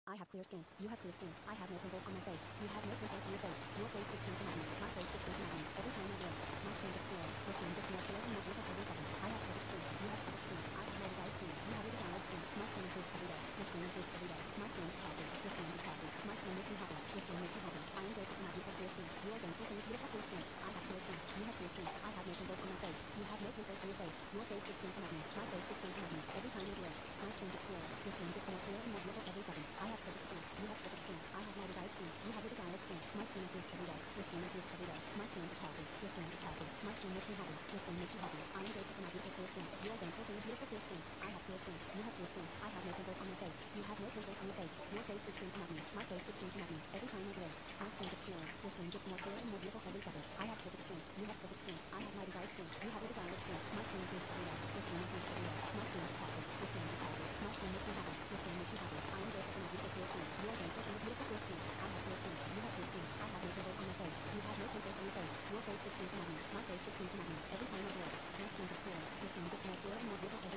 I have clear skin. You have clear skin. I have no pimples on my face. You have no pimples on your face. Your face is pink and acne. My face is pink and acne. Every time I blink, my skin gets clearer. Your skin gets more clear and more beautiful every second. I have perfect skin. You have perfect skin. I have your desired skin. You have your desired skin. My skin improves every day. Your skin improves every day. My skin is healthy. Your skin is healthy. My skin makes me happy. Your skin makes you happy. I am grateful for my beautiful clear skin. You are thankful for your beautiful clear skin. I have clear skin. You have clear skin. I have no pimples on my face. You have no pimples on your face. Your face is pink and acne. My face is pink and acne. Every time I blink, my skin gets clearer. Your skin gets more clear and more beautiful every second. I have perfect skin. You have perfect skin. I have my desired skin. You have your desired skin. My skin improves every day. Your skin improves every day. My skin is healthy. Your skin is healthy. My skin makes me happy. Your skin makes you happy. I am grateful for my beautiful clear skin. You are thankful for your beautiful clear skin. I have clear skin. You have clear skin. I have no pimples on my face. You have no pimples on your face. Your face is pink and acne. My face is pink and acne. Every time I blink, my skin gets clearer. Your skin gets more clear and more beautiful every second. I have perfect skin. You have perfect skin. I have my desired skin. You have your desired skin. My skin improves every day. Your skin improves every day. My skin is healthy. Your skin is healthy. My skin makes me happy. Your skin makes you happy. I am grateful for my beautiful clear skin. You are thankful for your beautiful clear skin. I have clear skin. You have clear skin. I have no pimples on my face. You have no pimples on your face. Your face is pink and acne. My face is pink and acne. Every time I blink, my skin gets clearer. Your skin gets more clear and more beautiful